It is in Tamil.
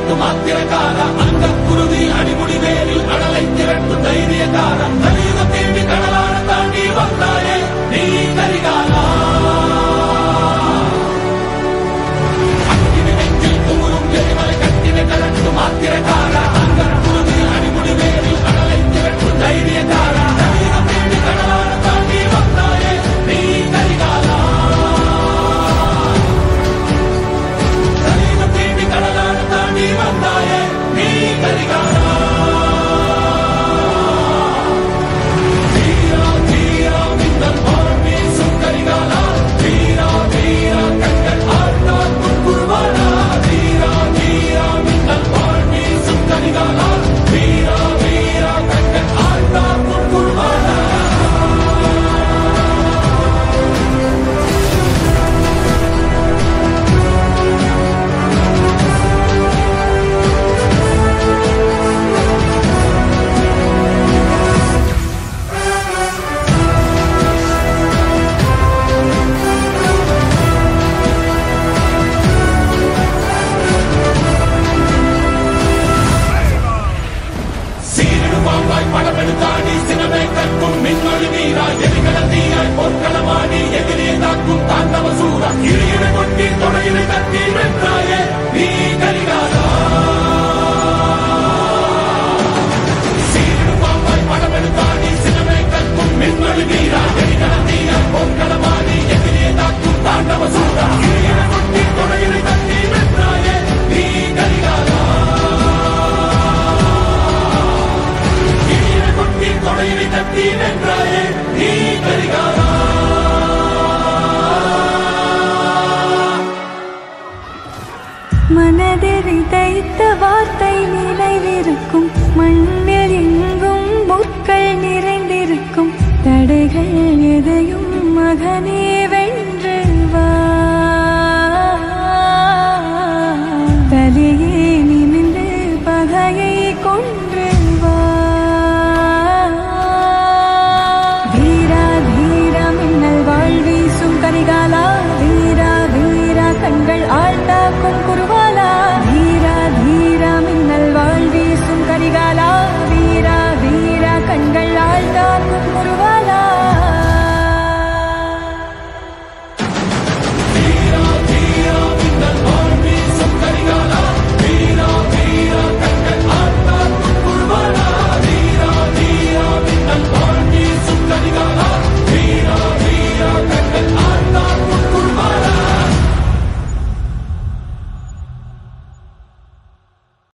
திரட்டும் ஆத்திரக்கார அந்த குருதி அடிமுடி வேரில் அடலை திரட்டும் தைரியக்கார கலியுகம் தேடி கடலான தாண்டி வந்தாயே நீ கரிகாலா அக்கினி நெஞ்சில் குமுறும் எரிமலை கட்டினை கலட்டும் ஆத்திரக்கார அந்த குருதி அடிமுடி வேரில் அடலை திரட்டும் தைரியக்கார கலியுகம் தேடி கடலான தாண்டி வந்தாயே நீ கரிகாலா கலியுகம் தேடி கடலான தாண்டி வந்தாயே நீ கரிகாலா படமெடுத்தாடி சினமே கற்கும் மின்னொளி வீரா எரிகல தீயாய் பொற்களமாடி எதிரே தாக்கும் தாண்டவ சூரா இறையின கொட்டி தொடையினை தட்டி வென்றாயே நீ கரிகாலா சீரிடும் பாம்பாய் படமெடுத்தாடி சினமே கற்கும் மின்னொளி வீரா எரிகல தீயாய் பொற்களமாடி எதிரே தாக்கும் தாண்டவ சூரா இறையின கொட்டி தொடையினை தட்டி வென்றாயே நீ கரிகாலா தொடையினை தட்டி வென்றாயே நீ கரிகாலா மனதில் தைத்த வார்த்தை நினைவிருக்கும் மண்